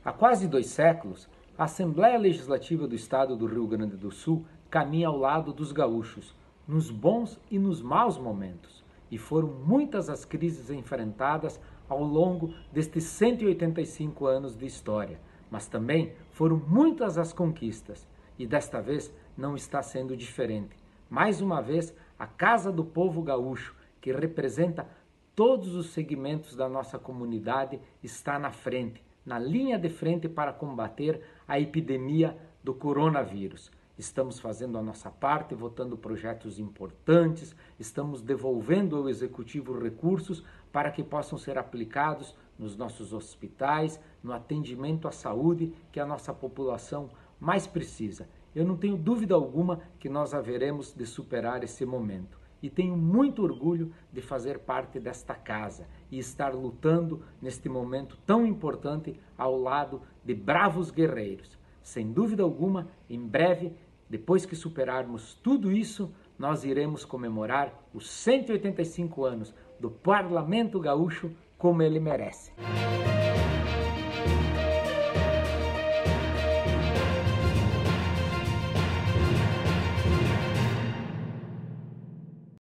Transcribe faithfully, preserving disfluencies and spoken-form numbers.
Há quase dois séculos, a Assembleia Legislativa do Estado do Rio Grande do Sul caminha ao lado dos gaúchos, nos bons e nos maus momentos, e foram muitas as crises enfrentadas ao longo destes cento e oitenta e cinco anos de história, mas também foram muitas as conquistas, e desta vez não está sendo diferente. Mais uma vez, a Casa do Povo Gaúcho, que representa todos os segmentos da nossa comunidade, está na frente, na linha de frente para combater a epidemia do coronavírus. Estamos fazendo a nossa parte, votando projetos importantes, estamos devolvendo ao Executivo recursos para que possam ser aplicados nos nossos hospitais, no atendimento à saúde que a nossa população mais precisa. Eu não tenho dúvida alguma que nós haveremos de superar esse momento. E tenho muito orgulho de fazer parte desta casa e estar lutando neste momento tão importante ao lado de bravos guerreiros. Sem dúvida alguma, em breve, depois que superarmos tudo isso, nós iremos comemorar os cento e oitenta e cinco anos do Parlamento Gaúcho como ele merece.